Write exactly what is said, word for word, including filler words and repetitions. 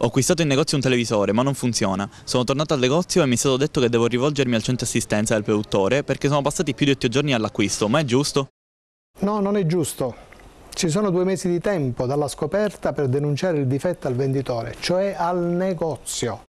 Ho acquistato in negozio un televisore, ma non funziona. Sono tornato al negozio e mi è stato detto che devo rivolgermi al centro assistenza del produttore perché sono passati più di otto giorni all'acquisto, ma è giusto? No, non è giusto. Ci sono due mesi di tempo dalla scoperta per denunciare il difetto al venditore, cioè al negozio.